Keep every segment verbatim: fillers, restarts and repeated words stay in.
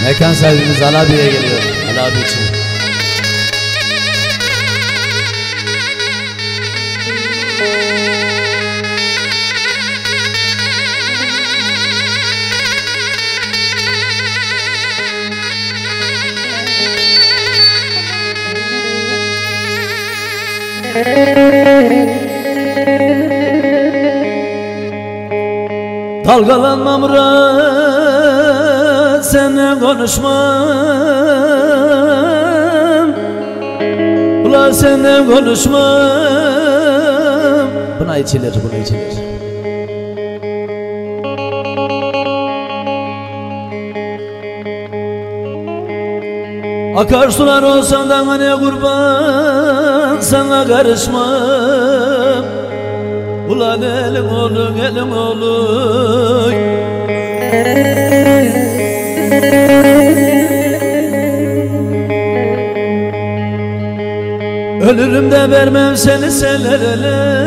Mekan sahibimiz Ali abiye geliyor. Ali abi için. Dalgalanma Murat, seninle konuşmam. Ulan seninle konuşmam. Buna içilir, buna içilir. Akarsular olsan da hani kurban, sana karışmam. Ulan elim olun, elim olun. Ölürüm de vermem seni sellere.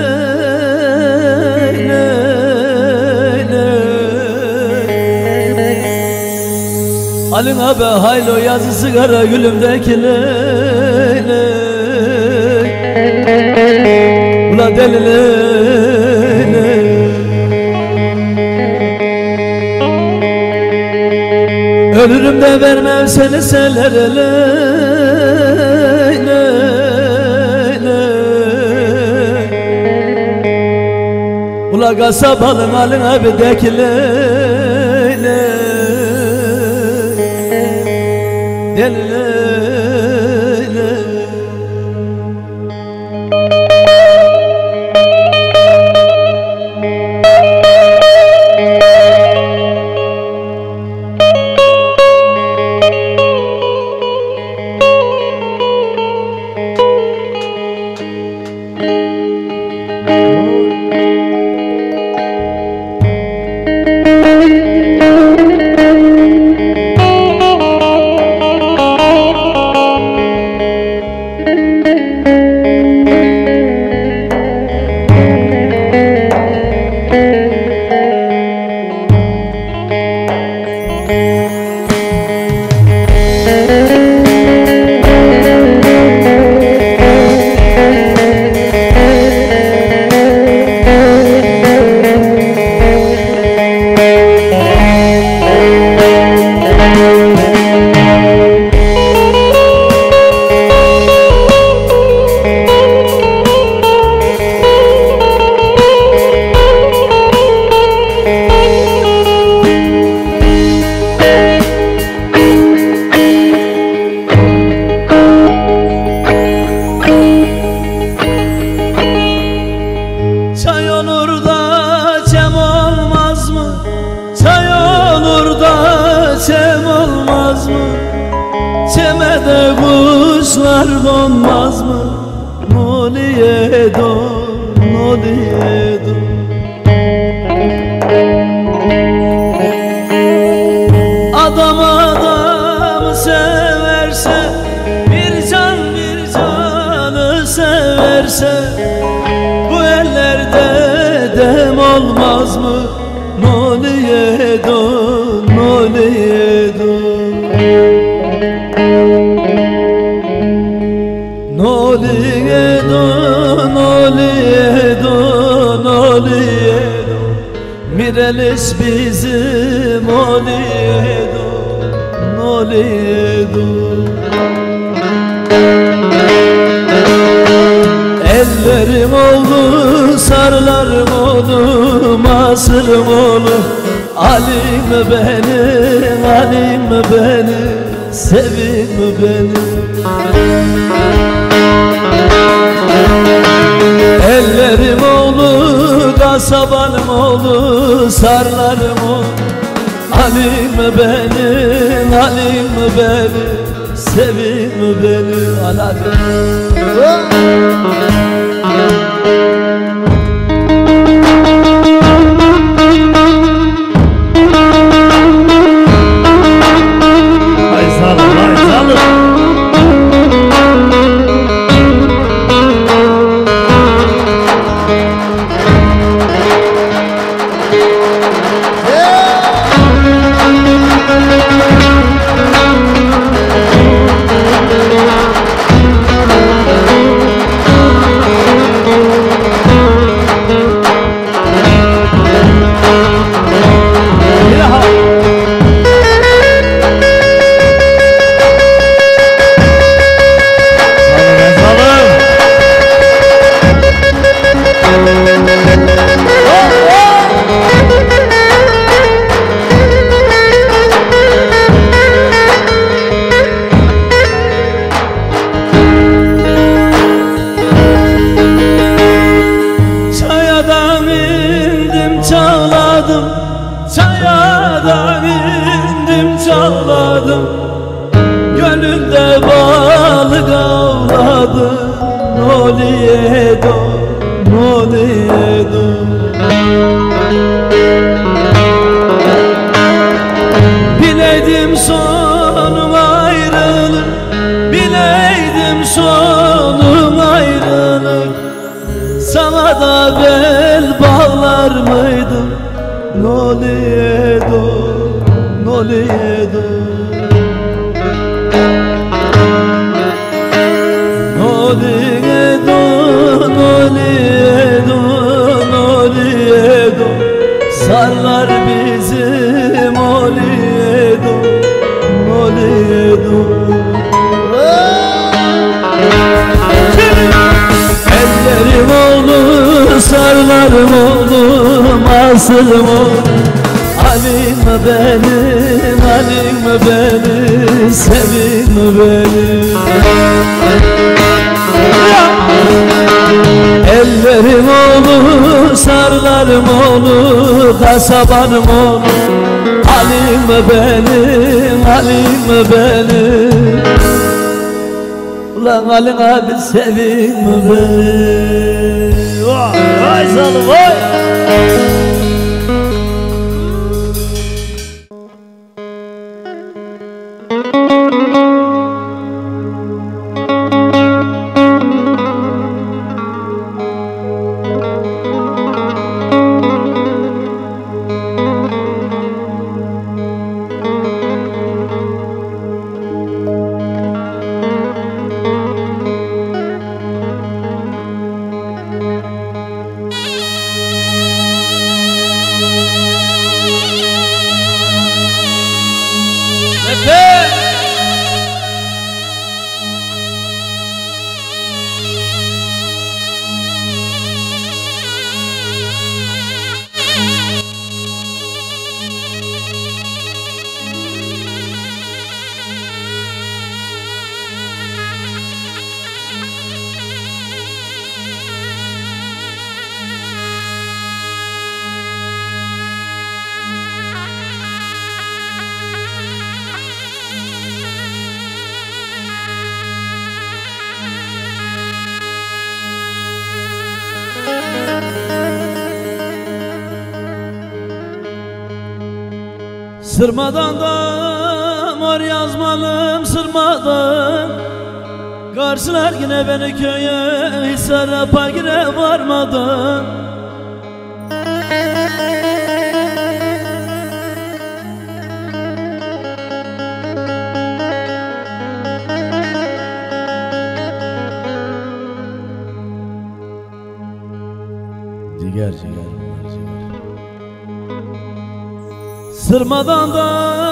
Alın abi haylo yazı sigara gülümdeki leyle. Ula deli leyle. Ölürüm de vermem seni sellere leyle. Ula kasap alın alın abi deki leyle. Deli leyle. Çemede kuşlar konmaz mı? Noliye do, noliye do. Adam adamı severse, bir can bir canı severse, bu ellerde dem olmaz mı? Noliye do, noliye do. Noliye do, noliye do, noliye do. Mirelis bizim noliye do, noliye do. Ellerim oldu, sarılarım oldu, masırım oldu. Alim beni, alim beni, sevim beni. Ellerim oldu, kasabanım oldu, sarlarım oldu. Alim beni, alim beni, sevim beni. Aladım. olmadı Noliyedo, Noliyedo. Bileydim sonum ayrılık, bileydim sonum ayrılık. Sana da bel bağlar mıydım Noliyedo, Noliyedo. Noliyedo, Noliyedo, Noliyedo. Sarlar bizim Noliyedo, Noliyedo. Ellerim oldu, sarlarım oldum, asılım oldum. Alim mi benim, alim mi beni, sevin mi beni? Ellerim oldu, sarlarım oldu, kasabanım oldu. Alim mi benim, alim mi benim? Ulan Alin abi sevin mi beni? Vay salım vay! Sırmadan da mor yazmalım sırmadan. Karşılar yine beni köye, Hisar'a pagire varmadan. Ciger ciger bunlar ciger. Sırmadan da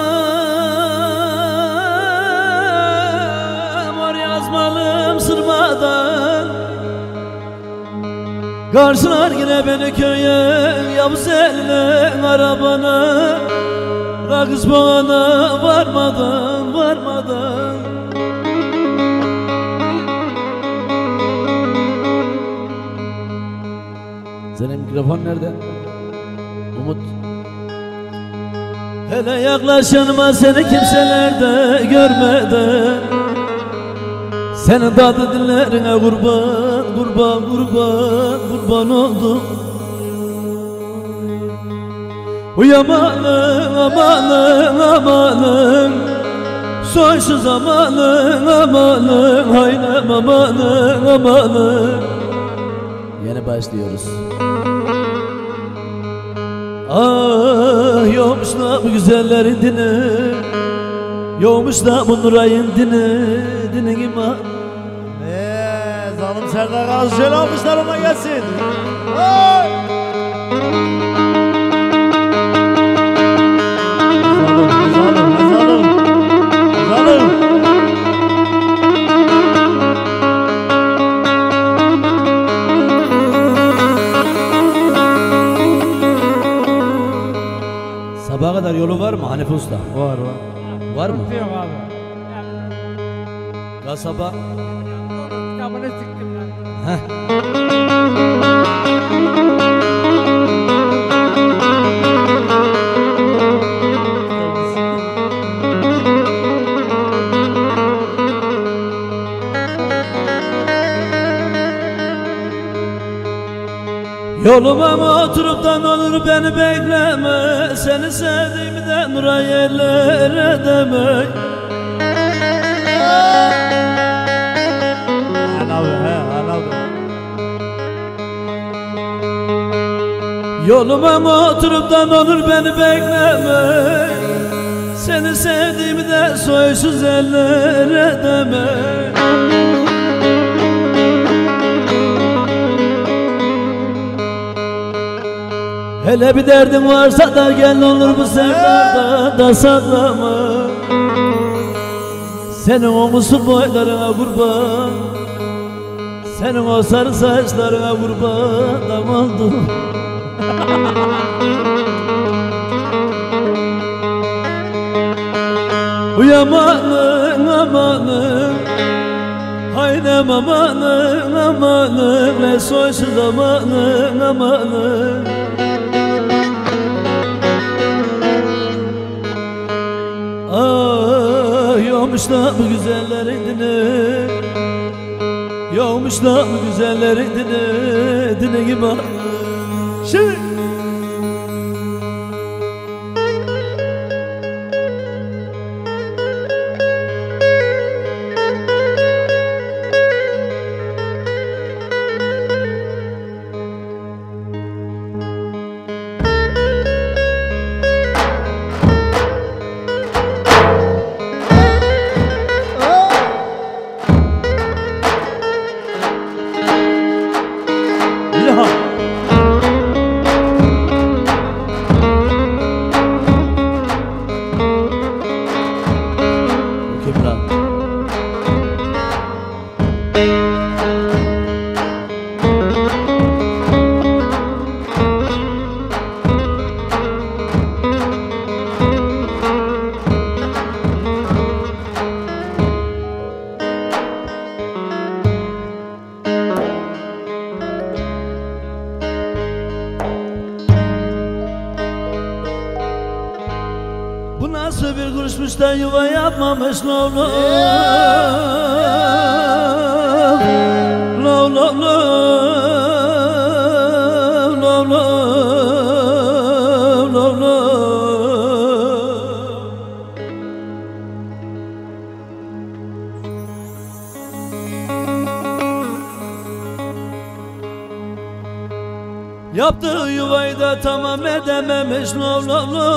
mor yazmalım sırmadan. Karşılar yine beni köye, Yavuz eline arabana. Rakız bana varmadan, varmadan. Senin mikrofon nerede? Umut. Hele yaklaşınma seni kimselerde görmeden. Senin tadı dillerine kurban, kurban, kurban, kurban oldum. Uyamanın, amanın, amanın, sonsuz amanın, amanın, haynem amanın, amanın. Yeni başlıyoruz. Ah yokmuş da bu güzellerin dini, yokmuş da bu Nuray'ın dini, dinin iman. Eee zalim Serdar Gazi şöyle almışlar ona gelsin. Ay! Zalim, zalim, zalim, zalim. Sabaha kadar yolu var mı Hanife Usta? Var var. Var mı? Yok abi. Kasaba. Kitabını sıktım ben. Heh. Yoluma oturup da ne olur beni bekleme, seni sevdiğimden nura yerlere demek. Anladım he anladım. Yoluma oturup da ne olur beni bekleme, seni sevdiğimden soysuz ellere demek. Hele bir derdin varsa da gel olur bu sevdada da saklama. Senin o musul boylarına kurban, senin o sarı saçlarına kurban oldum. Uyamanın amanın, haydem amanın amanın, ve soysuz amanın amanın. Ah yokmuş da bu güzellerin dini, yokmuş da bu güzellerin dini, dini gibi. Şimdi bu nasıl bir kuruşmuş da yuva yapmamış lo lo lo lo lo lo lo lo. Yaptığı yuvayı da tamam edememiş lo lo lo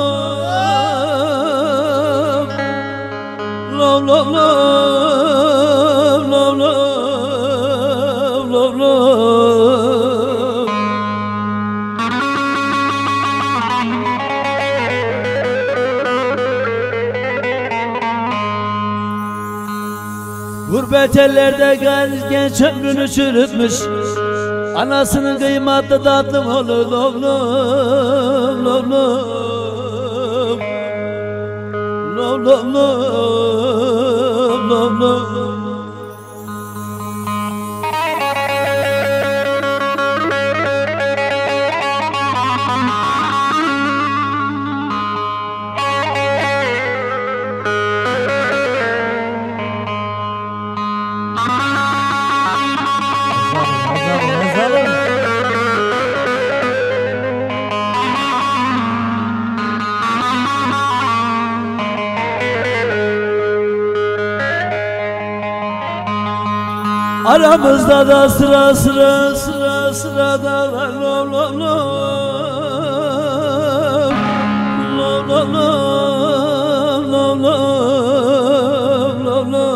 lo lo lo lo lo lo lo. Gurbet ellerde genç ömrünü çürütmüş, anasının kıymatlı tatlım olur lo lo lo lo lo lo lo lo lo. Aramızda da sıra sıra sıra sıra dağlar lo lo lo lo lo lo lo lo lo.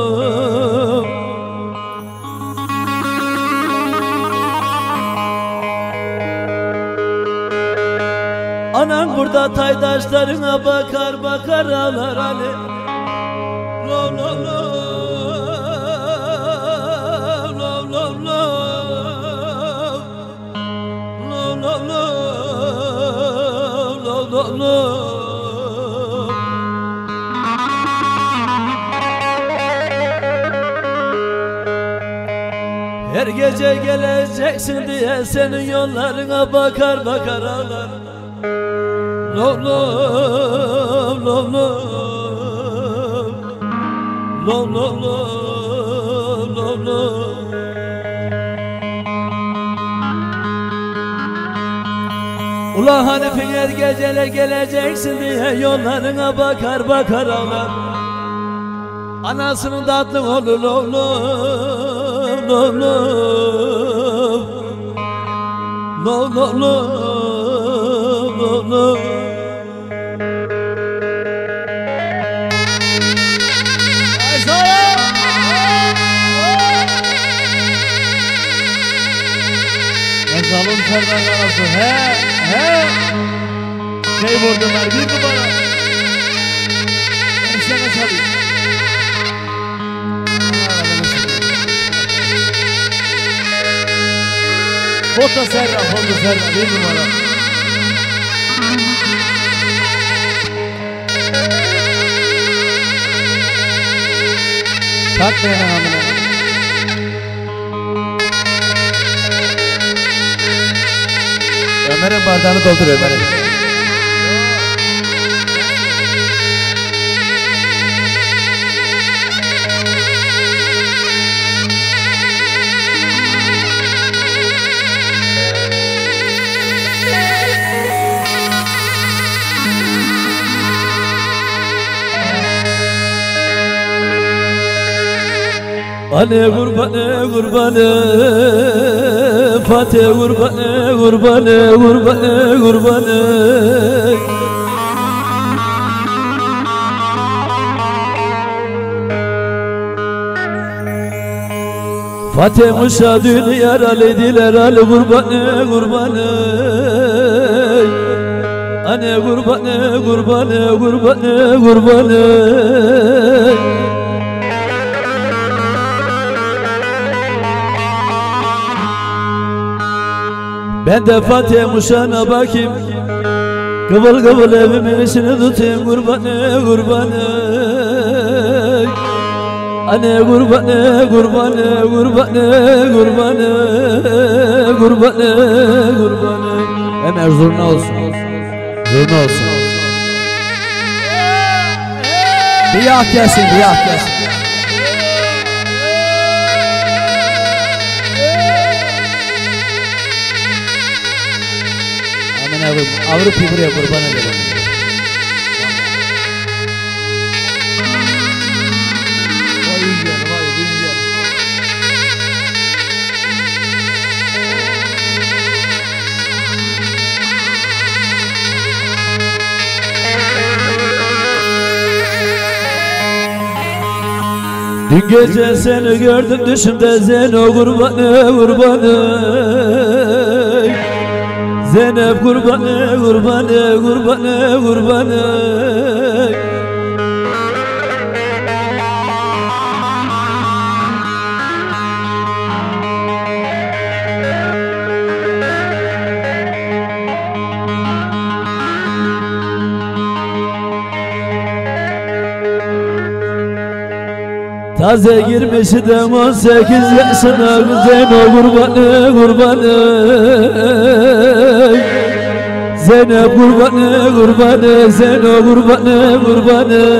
Anan burada taydaşlarına bakar bakar ağlar Ali lo lo lo. Her gece geleceksin diye senin yollarına bakar bakar ağlar lo lo lo lo lo lo lo lo lo. Ula hani finger geceler geleceksin diye yollarına bakar bakar ağlar. Anasının tatlı olur oğlum oğlum oğlum oğlum. Zalım Serdar Karasu he he şey vurdular bir numara. Ben sana çalayım. Foto Serdar, foto Serdar bir numara. Takmayın amına. Ömer'in bardağını doldur Ömer'in. Ane kurbanı kurbanı Fatih kurbanı kurbanı kurbanı kurbanı. Fatih Muşa dünyar alediler ali kurbanı kurbanı. Ane kurbanı kurbanı kurbanı kurbanı. Ben de Fatih Muşa'na bakayım, kıvıl kıvıl evimin içini tutayım kurbanı kurbanı. Anne kurbanı kurbanı kurbanı kurbanı kurbanı kurbanı. Ömer zurna olsun. Zurna olsun. Bir yah gelsin, bir yah gelsin. Avrupa'yı buraya kurban edelim. Vay güzel, vay güzel. Dün gece seni gördüm düşümde Zeyno kurbanı kurbanı. Zeynep kurbanı kurbanı kurbanı kurbanı. Taze girmiştim on sekiz yaşına Zeyno kurbanı kurbanı. Zeynep kurbanı kurbanı Zeyno kurbanı kurbanı.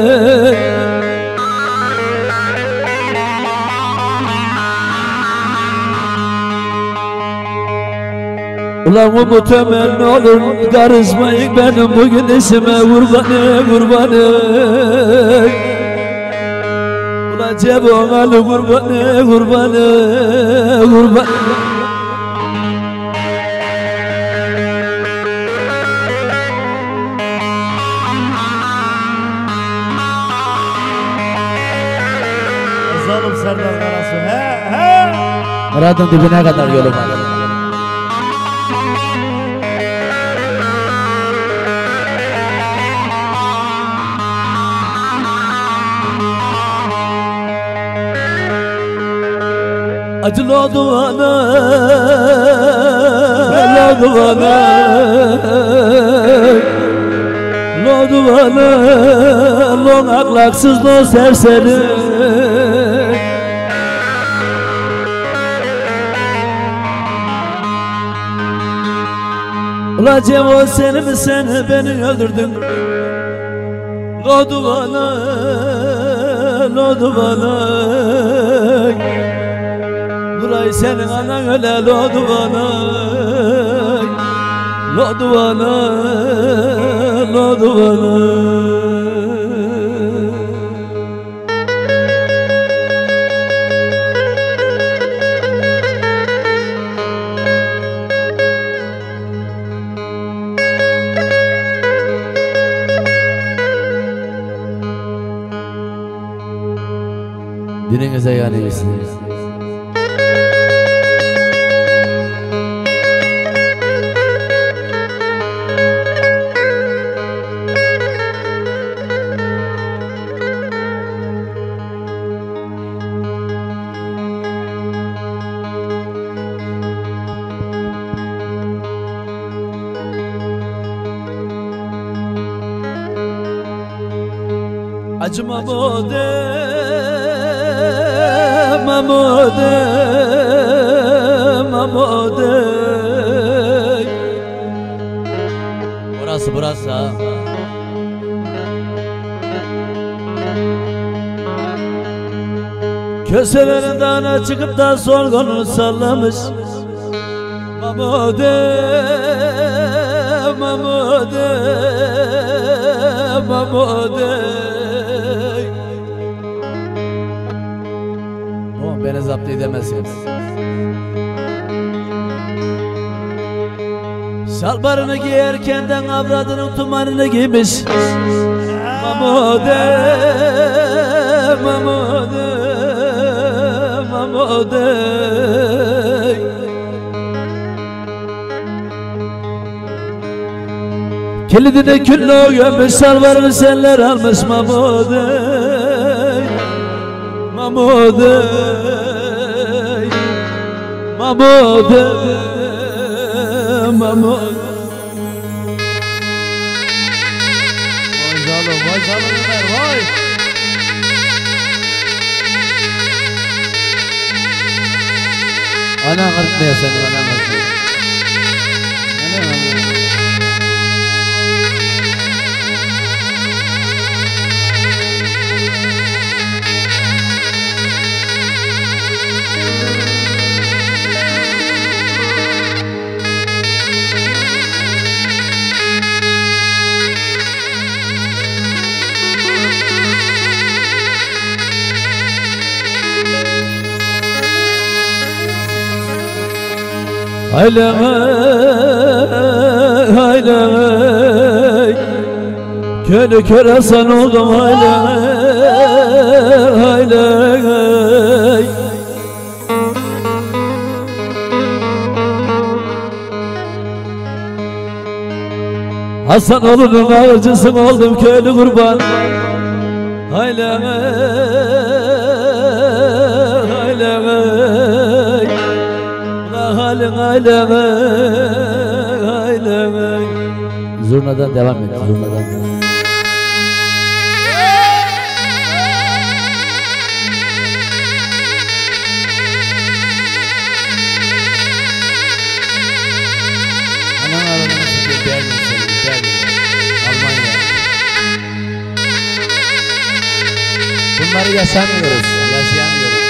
Ulan Umut Ömer ne olur karışmayın benim bugün işime kurbanı kurbanı. Ulan Cebon Ali kurbanı kurbanı kurbanı. Zalım Serdar Karasu he he. Murat'ın dibine kadar yolu var. Acılı oldu bana, oldu bana, oldu bana, lon ahlaksız, lon serseri. Ula Cemal seni mi sen beni öldürdün? Oldu bana, oldu bana. Burayı senin anan öyle oldu bana. Loduvana, Loduvana. Dininize yani misiniz? Acıma mode, mamode, mamode. Burası burası ha. Köselerinden çıkıp da sorgununu sallamış. Mamode, mamode, mamode. Oğlum beni zapt edemezsiniz. Şalvarını giyerkenden avradının tumanını giymiş. Mamode, mamode, mamode. Kilidini küllü gömmüş, şalvarını seller almış. Mamode, mamode, mamode, mamode. Vay canım, vay canım Ömer, vay. Anan kırıtmaya seni, anan kırıtmaya. Anan kırıtmaya. Hayley, hayley, köle kör Hasan oldum. Hayley, hayley. Hasan oğlunun ağırcısı oldum, köylü kurban. Hayley, hayley, hayley, hayley, hayley. Zurnadan devam et, zurnadan devam et. Anan ağrını sıkıyor, Berlin seni, Berlin, Almanya. Bunları yaşamıyoruz, yaşayamıyoruz.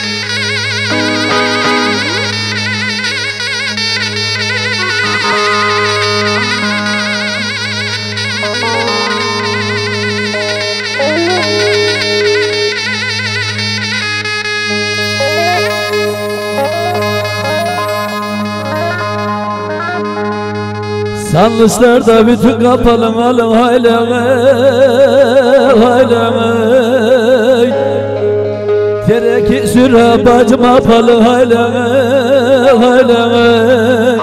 Sanlışlarda bütün kapalım alın. Hayley, hayley. Tereki süre bacım apalı. Hayley, hayley.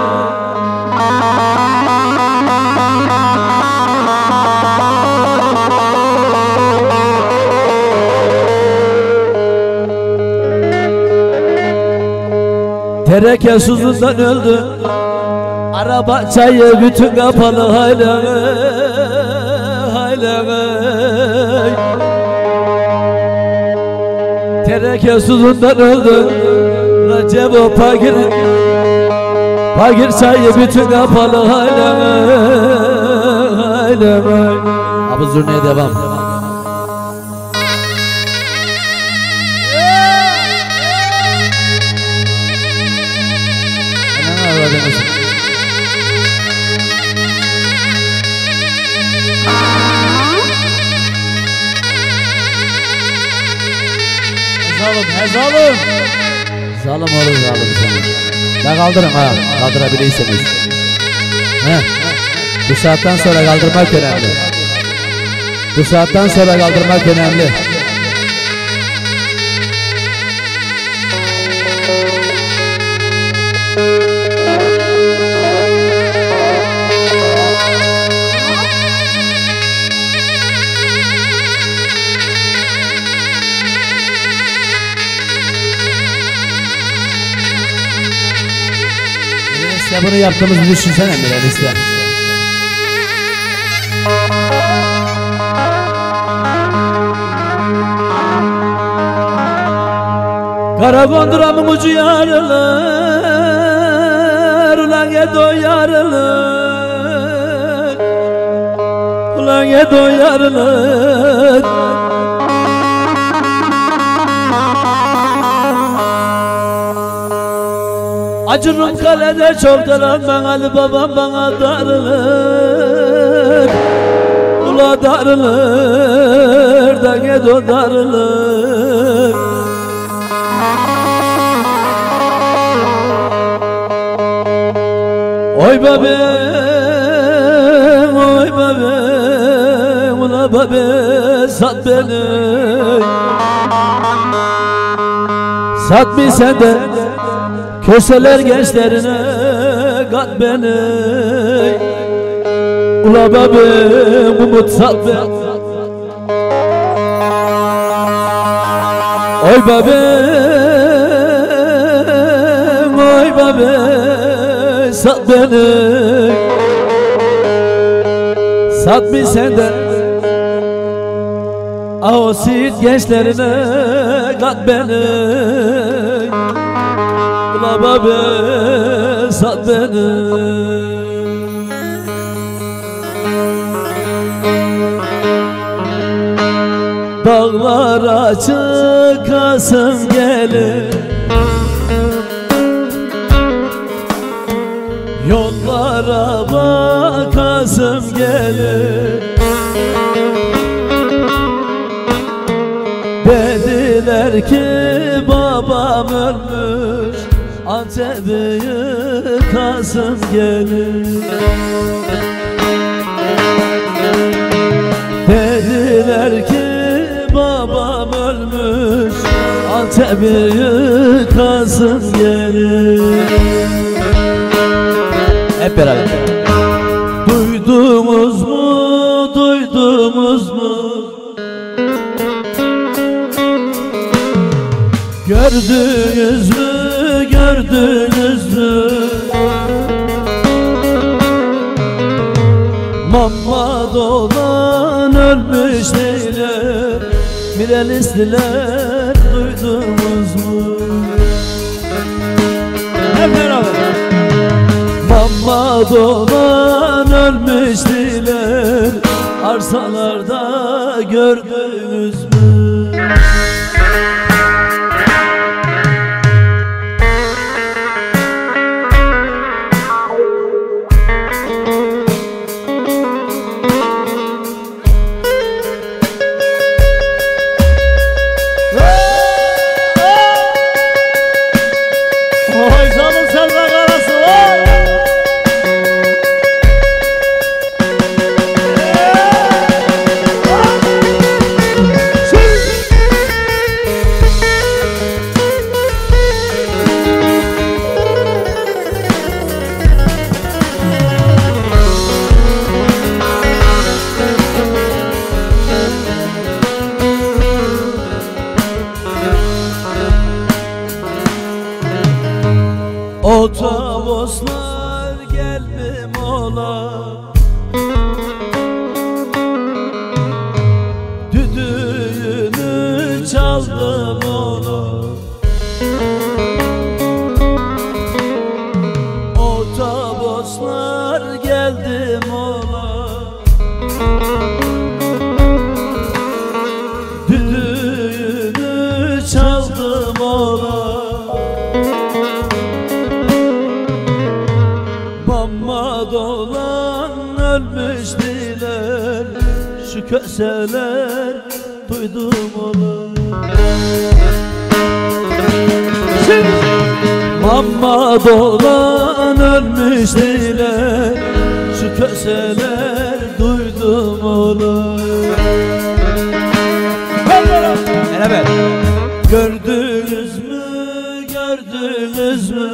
Tereke susuzdan öldü. Araba çayı bütün kapalı. Hayley, hayley. Tereke susuzdan öldü. Recep o pagir, pagir çayı bütün kapalı. Hayley, hayley. Abi zurnaya devam. Anan ağrını sıkıyor. zalım, he zalım. Zalim olur zalim zalim. Ya kaldırın ha, kaldırabilirsiniz. He. Bu saatten sonra kaldırmak önemli. Bu saatten sonra kaldırmak önemli. İşte bunu yaptığımızı düşünsene Bilal işte. Kara konduramın ucu yarılır, ulan Edo yarılır, ulan Edo yarılır. Acırım kalede çok daran, ben Ali babam bana darılır, ula darılır, da Edo darılır. Oy babam, oy babam, ula babam sat beni. Sat bir sen de köseler gençlerine kat beni. Ula babam umut sat beni. Oy babam, oy babam sat beni. Sat bir sen de o Siirt gençlerine kat beni. Ula babam sat beni. Dağlara çıkasım gelir, yollara bakasım gelir. Dediler ki babam ölmüş, Antep'i yıkasım gelir. Dediler ki babam ölmüş, Antep'i yıkasım gelir. Hep beraber. Duydunuz mu, duydunuz mu? Gördünüz mü, gördünüz mü? Mamma dolan ölmüş neyler, Mirelisliler duydunuz mu? Hep beraber. Mamma dolan ölmüş neyler, arsalarda gördünüz mü? Otobüsler geldim ola, düdüğünü çaldım ola. Otobüsler geldim ola, düdüğünü çaldım ola. Mamma dolan ölmüş diler, şu köseler duydum onu. Mamma dolan ölmüş dile, şu köseler duydum onu. Evet. Gördünüz mü, gördünüz mü?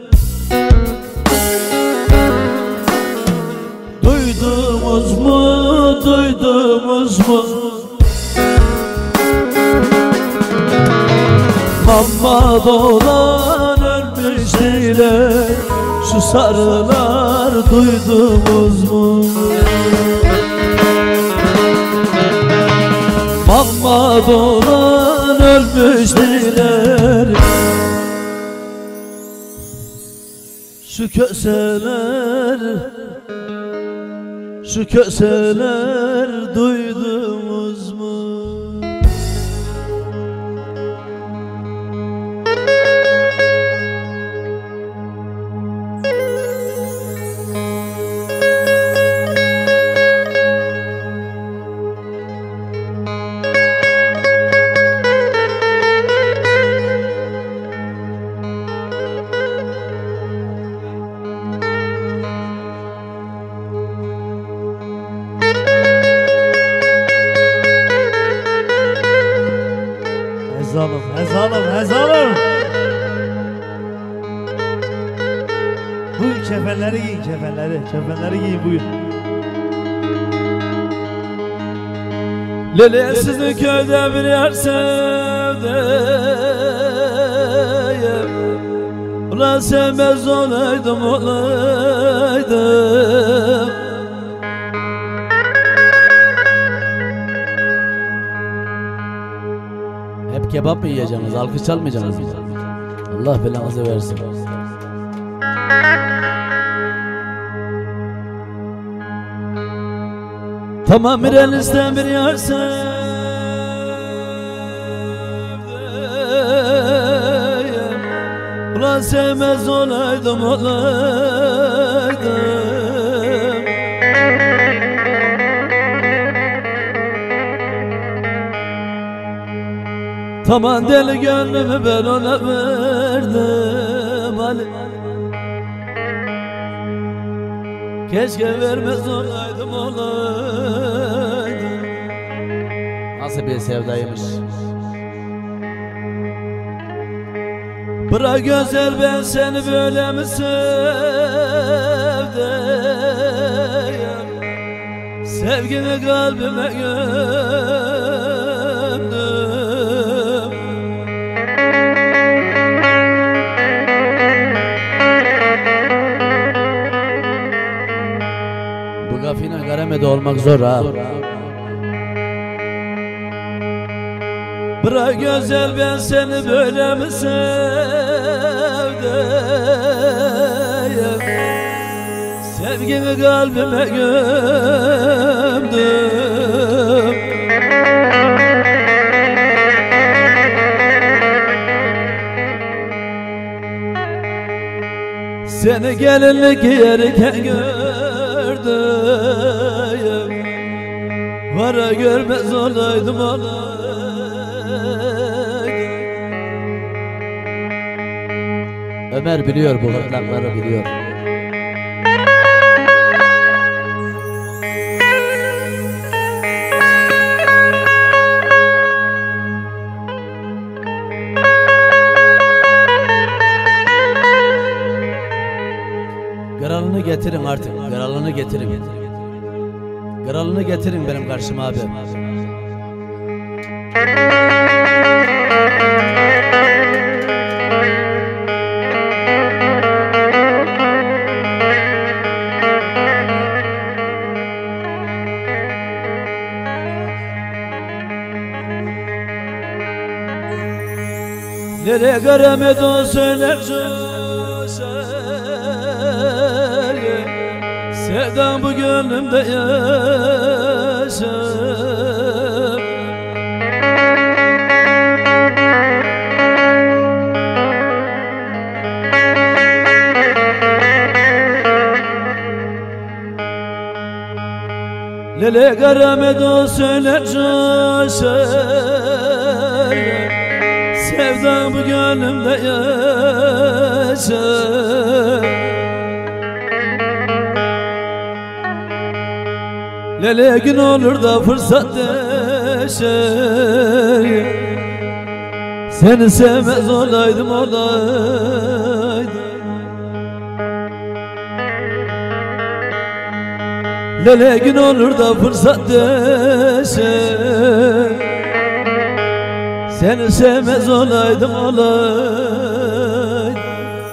Duydunuz mu, duydunuz mu? Mamma dolan ölmüş dile, şu sarılar duydunuz mu? Mamma dolan ölmüş diler, şu köseler, şu köseler duydunuz mu? Ezalım, ezalım, ezalım. Bugün kefenleri giyin, kefenleri, kefenleri giyin bugün. Lele sizi köyde bir yer sevdim, ulan sevmez olaydım olaydım. Hep kebap mı yiyeceksiniz, alkış çalmayacaksınız mı? Allah belanızı versin. Tamam bir elinizden bir yar sevdim, ulan sevmez olaydım olaydım. Tamam deli gönlümü ben ona verdim Ali. Keşke vermez olaydım olaydım. Nasıl bir sevdaymış. Bırak güzel ben seni böyle mi sevdim? Sevgimi kalbime gömdüm. Bu gafine garemede olmak zor ha. Bırak güzel ben seni böyle mi sevdim? Sevgimi kalbime gömdüm. Seni gelinlik yerken gördüm. Vara görmez olaydım olaydım. Ömer biliyor bu hırtlakları biliyor. Kralını getirin artık, kralını getirin. Kralını getirin benim karşıma abi. Nereye göremedim o söyler sevdam bu gönlümde yaşar. Lele garamedo söyler coşar, sevdam bu gönlümde yaşar. Lele gün olur da fırsat deşer. Seni sevmez olaydım olaydım. Lele gün olur da fırsat deşer. Seni sevmez olaydım olaydım.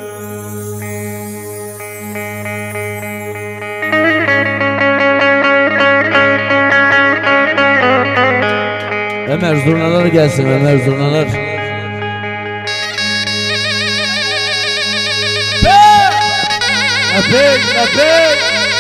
Ömer zurnalar gelsin, Ömer zurnalar. Öpek, öpek.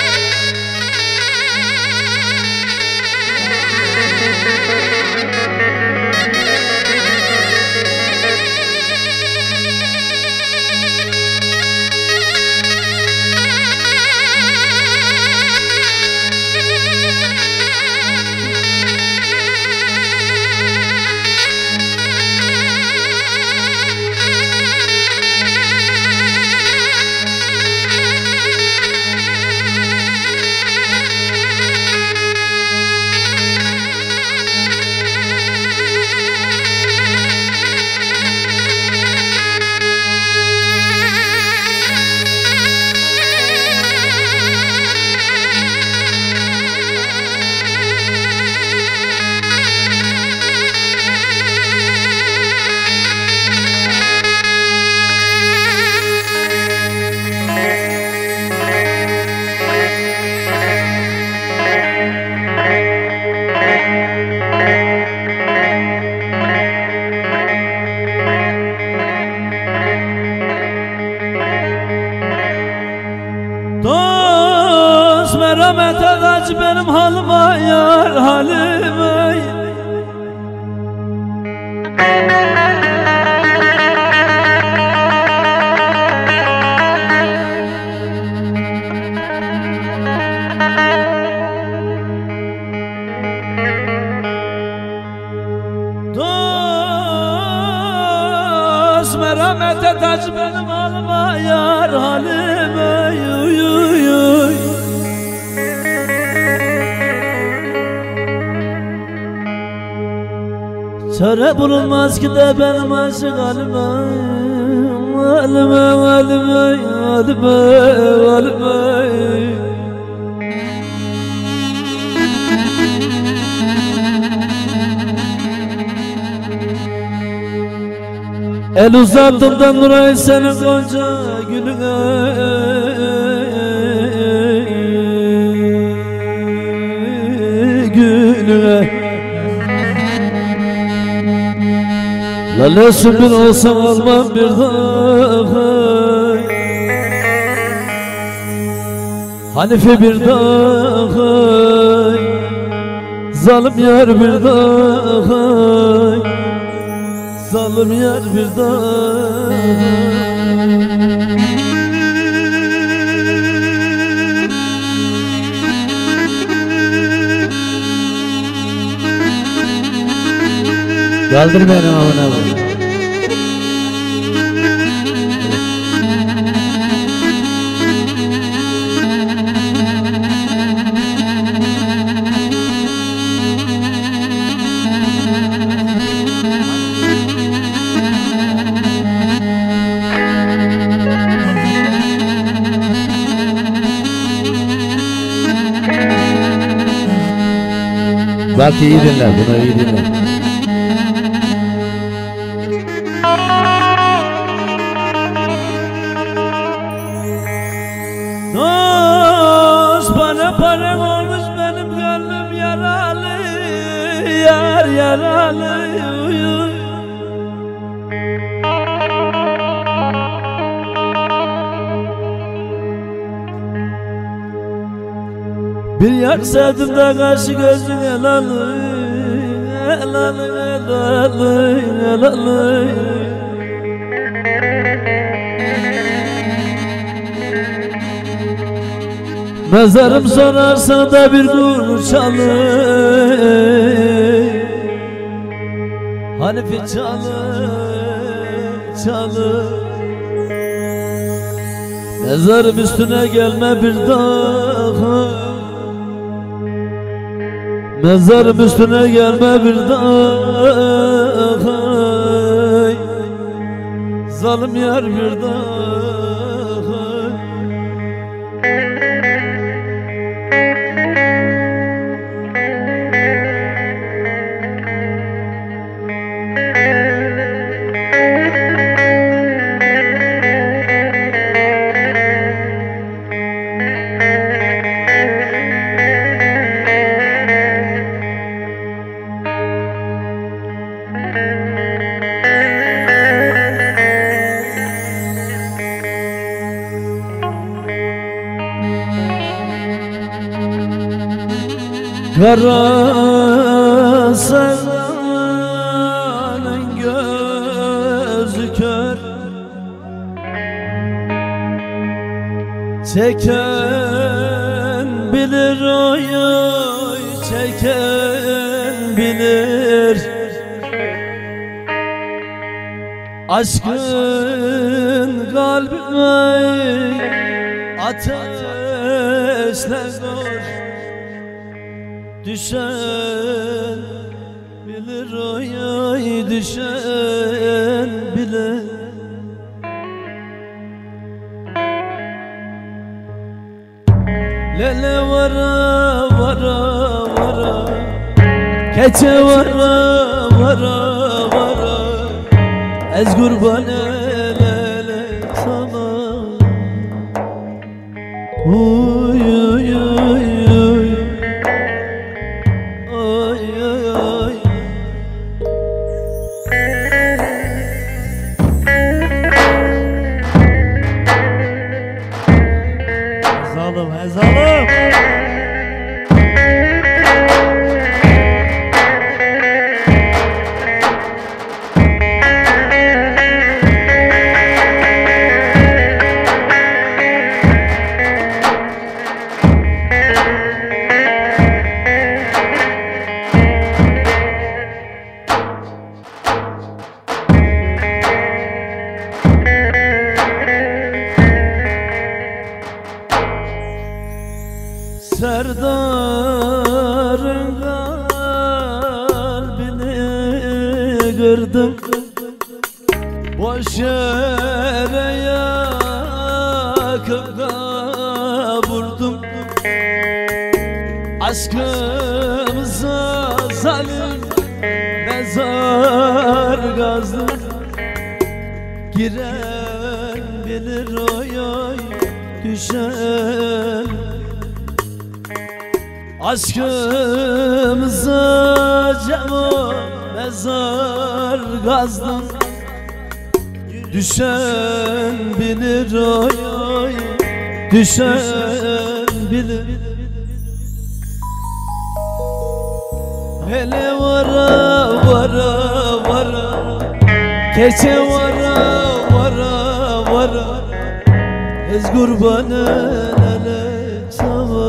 Dost merhamet eder benim halıma yar halime. Dost merhamet eder benim halıma yar halime. Çare bulunmaz ki de benim aşık halime. Halime, halime, halime, halime. El uzattım da Nuray senin gonca gülüne. Gülüne Lale sümbül olsam almam bir daha. Hanife bir daha. Zalim yar bir daha. Zalim yar bir daha. Kaldır beni amına koyayım. Bak iyi dinle, bunu iyi dinle. Dost bana param olmuş benim gönlüm yaralı. Yar yaralı. Bir yar sevdim de karşı gözün helalı. Helalı, helalı, helalı. Mezarım sorarsan da bir gurur çalır. Hanife çalır. çalır. Mezarım üstüne gelme bir daha, mezarım üstüne gelme bir daha, zalim yar bir daha. Kara sevdanın gözü kör, çeken bilir oy oy, çeken bilir. Aşkın kalbime ateşle kor, düşen bilir oy oy, düşen bilir. Lele vara vara vara, keçe vara vara vara, ez kurban lele sana. Uy uy uy uy, oy oy oy. Ezalım ezalım. Serdarın kalbini kırdım, boş yere yakıp vurdum. Aşkımıza zalim mezar kazdım. Giren bilir oy oy, düşen. Aşkımıza cemo mezar kazdım. Düşen bilir oy oy, düşen bilir. Hele vara vara vara, keçe vara vara vara, ez kurban ele sana.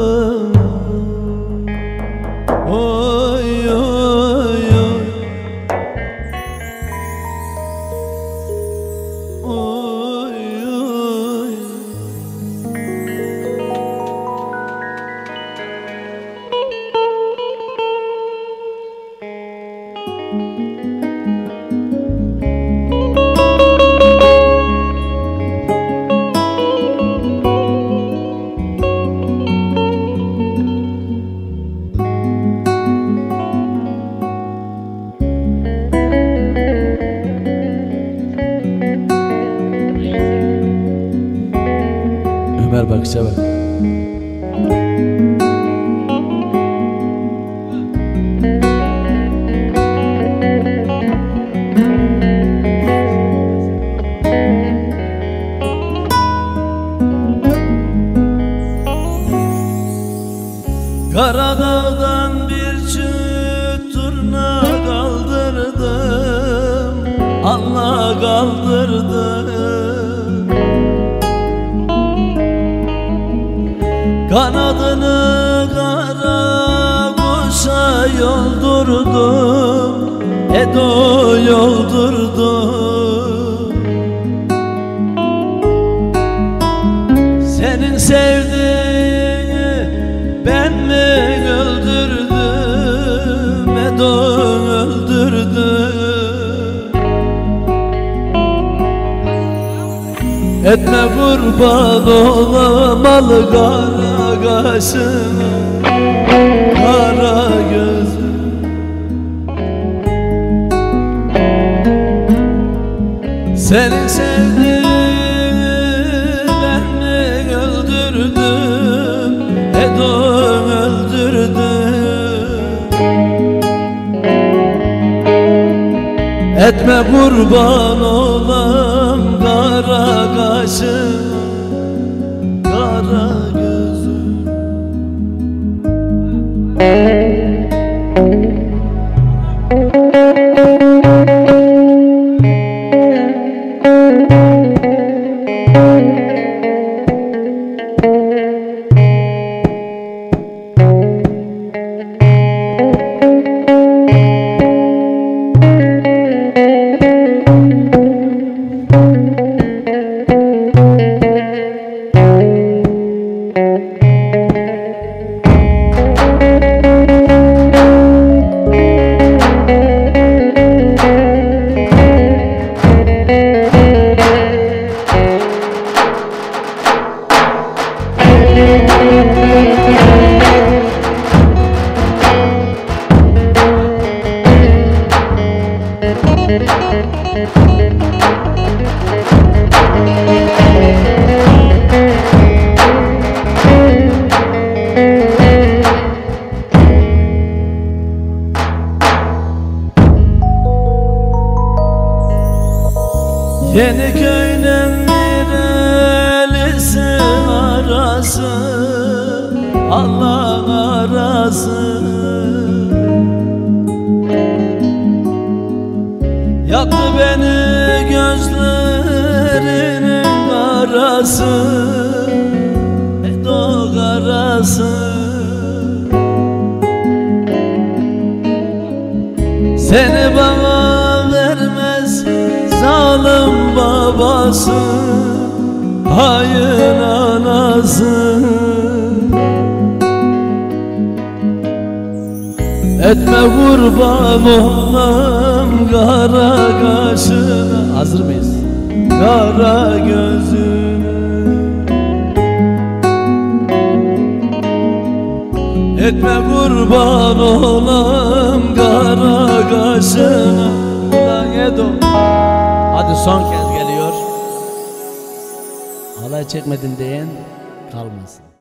Oy oy oy, oy oy. Ömer bakışa bak. Karadağ'dan bir çift turna kaldırdım, Allah kaldırdım. Kanadını kara kuşa yoldurdum, Edo yoldurdum. Etme kurban olam al kara kaşını, kara gözü. Seni sevdim, ben mi öldürdüm, Edom öldürdüm. Etme kurban olam kara kaşın, kara gözüm. Yeniköy'den Mirelisi arası, Allah arası. Yaktı beni gözlerinin arası, Edok arası. Seni bana vermez zalim babası, hain anası. Etme kurban olam kara kaşına. Hazır mıyız? Kara gözüne. Etme kurban olam kara kaşına. Ulan Edo. Hadi son kez geliyor. Halay çekmedin diyen kalmasın.